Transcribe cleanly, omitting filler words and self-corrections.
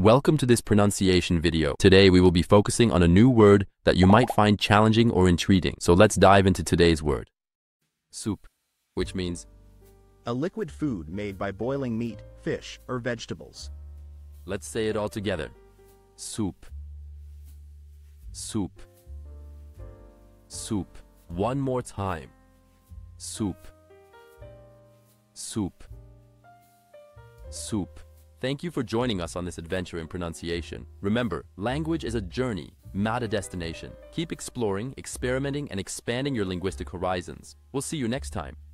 Welcome to this pronunciation video. Today we will be focusing on a new word that you might find challenging or intriguing. So let's dive into today's word. Soupe, which means a liquid food made by boiling meat, fish, or vegetables. Let's say it all together. Soupe. Soupe. Soupe. One more time. Soupe. Soupe. Soupe. Thank you for joining us on this adventure in pronunciation. Remember, language is a journey, not a destination. Keep exploring, experimenting, and expanding your linguistic horizons. We'll see you next time.